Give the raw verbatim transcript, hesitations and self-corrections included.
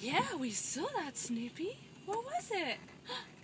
Yeah, we saw that, Snoopy. What was it?